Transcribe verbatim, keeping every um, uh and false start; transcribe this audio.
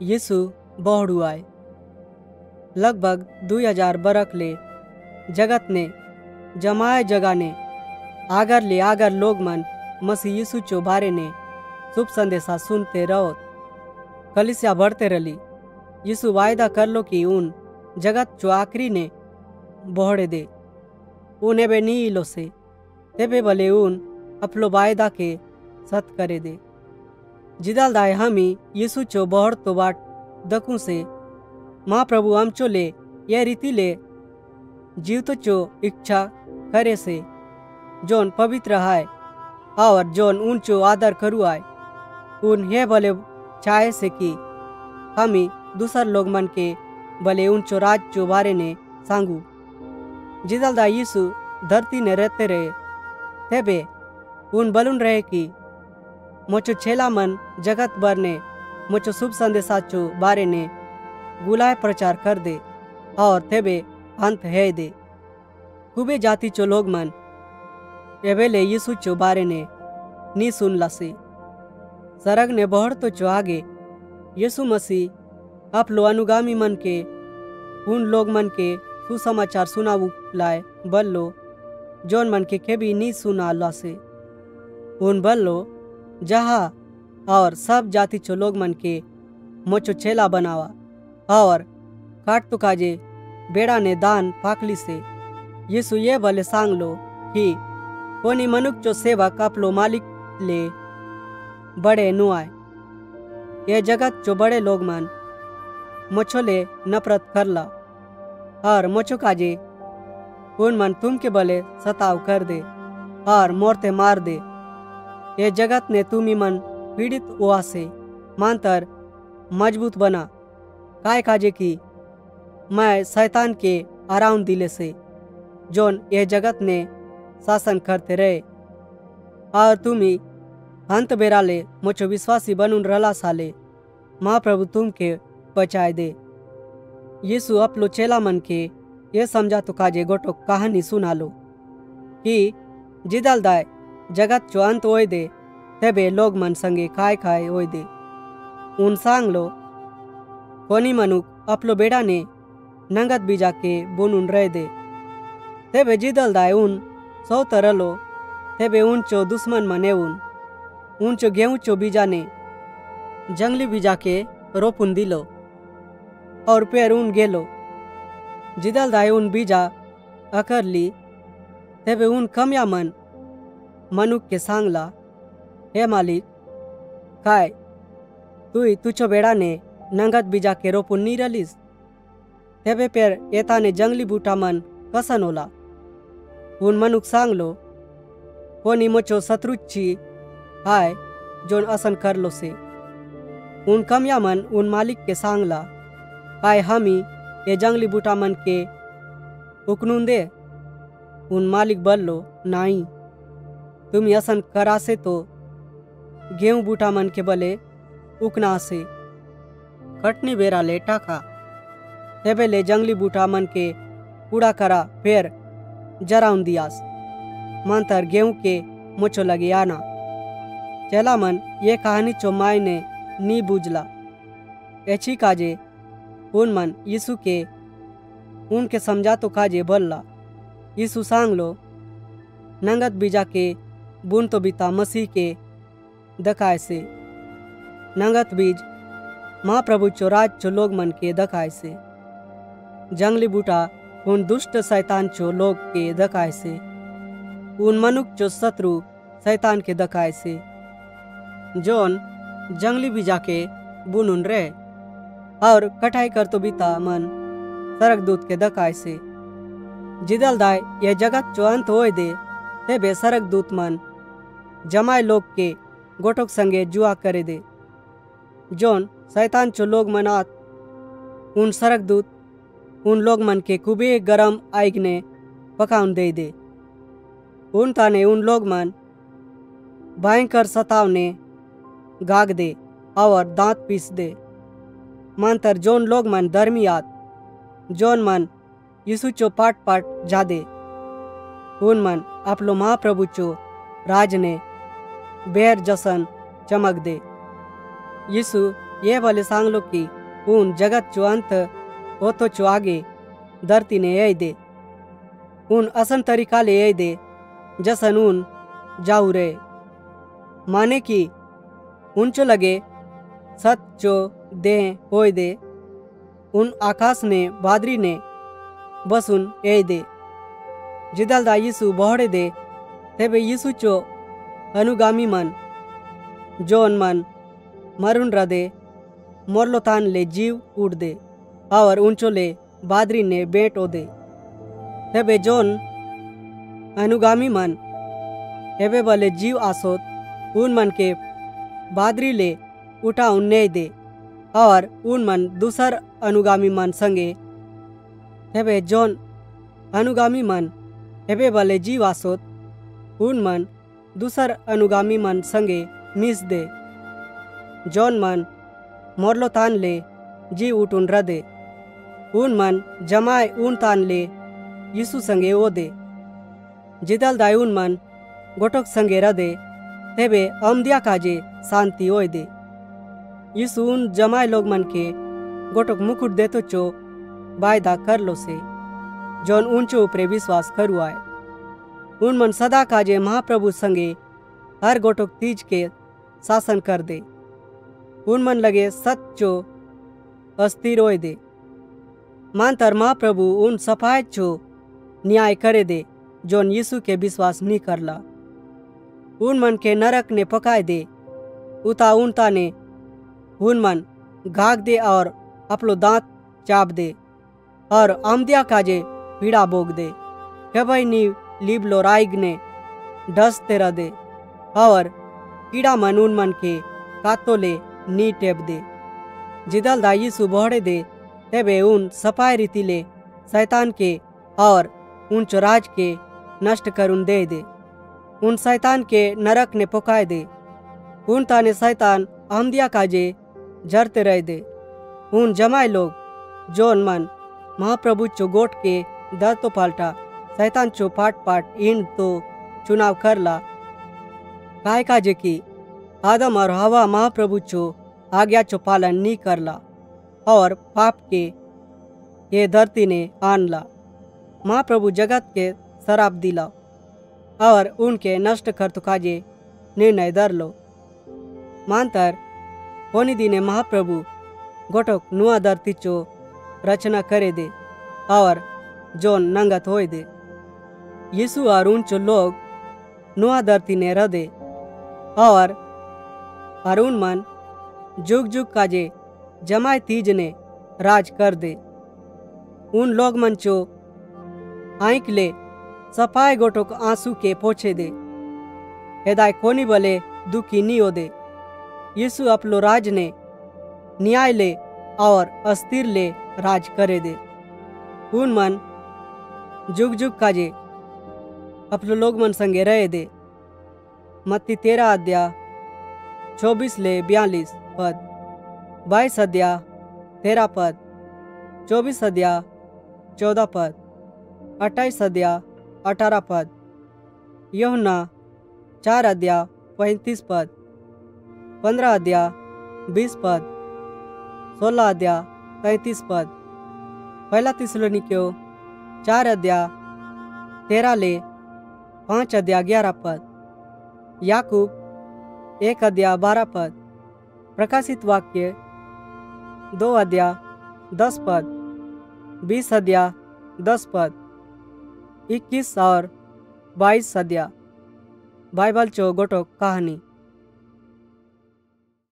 यीशु बहुड़ू आए। लगभग दो हजार बरक ले जगत ने जमाए जगह ने आगर ले आगर लोग मन मसीह यीशु चो बारे ने शुभ संदेशा सुनते रहो। कलिसिया बढ़ते रली। यीशु वायदा कर लो कि उन जगत चो आखिरी ने बोहड़े दे उन्हें बे नी इलो से तेबे भले उन अपलो वायदा के सत करे दे। जिदल दाय हमी यीशु चो बोहड़ तो बाट दकू से माँ प्रभु हमचो ले ये रीति ले जीवतो चो इच्छा करे से जोन पवित्र है और जोन ऊंचो आदर करू आए उन ये भले चाहे से कि हमी दूसर लोग मन के भले ऊंचो राज चो बारे ने सांगू। जिदल दा यीशु धरती ने रहते रहे तेबे उन बलून रहे कि मोचो छेला मन जगत भर ने मोचो शुभ संदेशा चो बारे ने गुलाय प्रचार कर दे और तेबे अंत है दे खूबे जाति चो लोग मन एवेले यीशु चो बारे ने नी सुन लसे सरग ने बहुड़ तो चो आगे यीशु मसीह अपलो अनुगामी मन के उन लोग मन के सुसमाचार सुनाऊ लाए बल्लो जोन मन के केबी नी सुना लसे उन बल्लो जहाँ और सब जाति चो लोग मन के मोचो छेला बनावा और काट तो काजे बेड़ा ने दान पाकली से यीशु ये भले सांग लो कि कोनी मनुक चो सेवक अपलो मालिक ले बड़े नुआए ये जगत चो बड़े लोग मन मुझो ले नफरत करला और मुझो काजे उन मन तुम के भले सताव कर दे और मोरते मार दे। ये जगत ने तुम्ही मन पीड़ित हुआ से मानतर मजबूत बना काय काजे की मैं शैतान के आराम दिले से जोन ये जगत ने शासन करते रहे और तुम्ही अंत बेरा ले मुझो विश्वासी बनून रला साले महाप्रभु तुम के बचाए दे। यीशु अपलो चेला मन के ये समझा तो काजे गोटो कहानी सुना लो कि जिदल दाय जगत चो अंत होय दे तेबे लोग मन संगे खाए खाए होय दे उन सांग लो कोनी मनुक अपलो बेड़ा ने नंगत बीजा के बुनुन रह दे तेबे जिदल दाय उन सौ तरलो तेबे उन चो दुश्मन मने उन उन चो गेहूं चो बीजा ने जंगली बीजा के रोपुन दिलो और पेड़ उन गेलो जिदल दाय उन बीजा अकर ली तेबे उन कमया मन मनुक के सांगला हे मालिक काय तुई तुचो बेड़ा ने नंगत बीजा के रोपुन नी रलीस तेबे पेड़ एता ने जंगली बूटा मन कसन होला उन मनुक सांग लो कोनी मोचो शत्रुची हाय जोन असन कर लो से उन कमया मन उन मालिक के सांगला हाय हमी ये जंगली बूटा मन के उकनून दे उन मालिक बल लो नाई तुम असन करा से तो गेहूं बूटा मन के बले उकना से कटनी बेरा ले टाका तेबे ले जंगली बूटा मन के कूड़ा करा फिर जराउन दियास मंतर गेहूं के मुचो लगे आना चला मन ये कहानी चो माय ने नी बुझला एची काजे उन मन यीशु के उनके समझा तो काजे बल्ला यीशु सांग लो नंगत बीजा के बुन तो बीता मसीह के दकाय से नंगत बीज महाप्रभु चो राज चो लोग मन के दकाय से जंगली बूटा उन दुष्ट शैतान चो लोग के दकाय से उन मनुक चो शत्रु शैतान के दकाय से जोन जंगली बीजा के बुनुन रे और कटाई कर तो बीता मन सरक दूत के दकाय से जिदल दाय ये जगत चो अंत होय दे तेबे सरक दूत मन जमाए लोग के गोटोक संगे जुआ करे दे जोन शैतान चो लोग मनात उन सरक दूत उन लोग मन के खूबे गरम आग ने पकाउन दे दे उन ताने उन लोग मन भयंकर सताव ने गाग दे और दांत पीस दे मंतर जोन लोग मन धर्मियात जोन मन यीशु चो पाट पाट जादे उन मन अपलो महाप्रभु चो राज ने बेर जसन चमक दे। यीशु ये भले सांगलो कि उन जगत चो अंत ओतो चो आगे धरती ने यही दे उन असन तरीका ले यही दे जसन उन जाऊ रहे माने कि उनचो लगे सत चो दे होय दे उन आकाश ने बादरी ने बसुन यही दे जिदल दा यीशु बहड़े दे तेबे यीशु चो अनुगामी मन जोन मन मरुन रदे मोरलोतान ले जीव उड़ दे और उनचो ले बादरी ने बेट ओ दे तेबे जोन अनुगामी मन एबे बले जीव आसोत उन मन के बादरी ले उठा उन्ने दे और उन मन दूसर अनुगामी मन संगे तेबे जोन अनुगामी मन एबे बले जीव आसोत उन मन दूसर अनुगामी मन संगे मिस दे जोन मन मोरलो तान ले जी उठुन रदे उन मन जमाए उन तान ले यीशु संगे ओ दे जिदल दाय उन मन गोटोक संगे रदे तेबे अमदिया काजे शांति ओय दे यीशु उन जमाए लोग मन के गोटोक मुकुट देतो चो वायदा कर लो से जोन ऊंचो ऊपरे विश्वास करू आए उन मन सदा काजे महाप्रभु संगे हर गोटोक तीज के शासन कर दे उन मन लगे सच्चो अस्थिर होय दे मानतर महाप्रभु उन सफाय चो न्याय करे दे जोन यीशु के विश्वास नहीं करला उन मन के नरक ने पकाए दे उता उनता ने उन मन घाक दे और अपलो दांत चाप दे और आमदिया काजे पीड़ा बोग दे कबई नी लिबलो राइग ने डसते रह दे और कीड़ा मन उन मन के कातो ले नी टेप दे जिदल दा यीशु बहड़े दे तेबे उन सफाई रीति ले शैतान के और उन चोराज के नष्ट करुन दे दे उन शैतान के नरक ने पोकाए दे उन ताने शैतान आमदिया काजे जरते रह दे उन जमाए लोग जोन मन महाप्रभु चो गोट के दर तो पाल्टा शैतान चो पाट पाट इन तो चुनाव करला काय काजे की आदम और हवा महाप्रभु चो आज्ञा चो पालन नहीं करला और पाप के ये धरती ने आनला महाप्रभु जगत के शराब दिला और उनके नष्ट कर तो काजे निर्णय दर लो मानतर होनी दिने महाप्रभु गोटोक नुआ धरती चो रचना करे दे और जोन नंगत होय दे यीशु और उनचो लोग नुआ धरती ने रह दे और अरुण मन जुग जुग काजे जमाए तीज ने राज कर दे उन लोग मन चो आंख ले सफाई गोटोक आंसू के पोछे दे हेदाय कोनी बले दुखी नी हो दे यीशु अपलो राज ने न्याय ले और अस्थिर ले राज करे दे उन मन जुग जुग काजे अपलो लोग मन संगे रहे दे मत्ती तेरह अध्याय चौबीस ले बयालीस पद बाईस अध्याय तेरह पद चौबीस अध्याय चौदह पद अट्ठाईस अध्याय अठारह पद यूहन्ना चार अध्याय पैंतीस पद पंद्रह अध्याय बीस पद सोलह अध्याय तैंतीस पद पहला थिस्सलुनीकियों चार अध्याय तेरह ले पाँच अध्याय ग्यारह पद याकूब एक अध्याय बारह पद प्रकाशित वाक्य दो अध्याय दस पद बीस अध्याय दस पद इक्कीस और बाईस अध्याय बाइबल चो गोटो कहानी।